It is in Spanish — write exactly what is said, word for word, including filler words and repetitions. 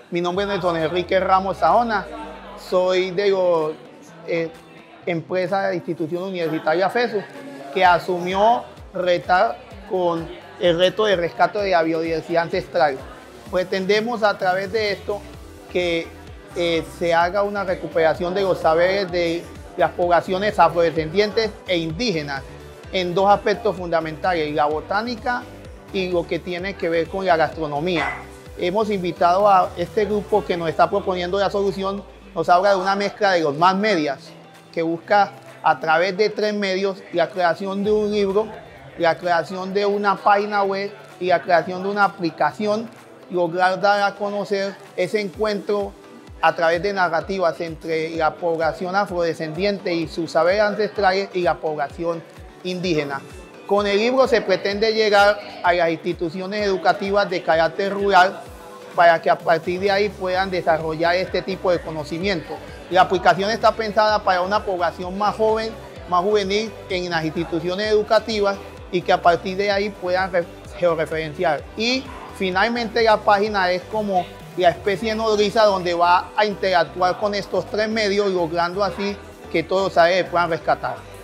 Mi nombre es Nelson Enrique Ramos Saona, soy de la eh, empresa de institución universitaria FESU, que asumió retar con el reto de rescate de la biodiversidad ancestral. Pretendemos a través de esto que eh, se haga una recuperación de los saberes de las poblaciones afrodescendientes e indígenas en dos aspectos fundamentales, la botánica y lo que tiene que ver con la gastronomía. Hemos invitado a este grupo que nos está proponiendo la solución, nos habla de una mezcla de los más medias, que busca a través de tres medios la creación de un libro, la creación de una página web y la creación de una aplicación, lograr dar a conocer ese encuentro a través de narrativas entre la población afrodescendiente y sus saberes ancestrales y la población indígena. Con el libro se pretende llegar a las instituciones educativas de carácter rural para que a partir de ahí puedan desarrollar este tipo de conocimiento. La aplicación está pensada para una población más joven, más juvenil en las instituciones educativas y que a partir de ahí puedan georreferenciar. Y finalmente la página es como la especie nodriza donde va a interactuar con estos tres medios, logrando así que todos los saberes puedan rescatar.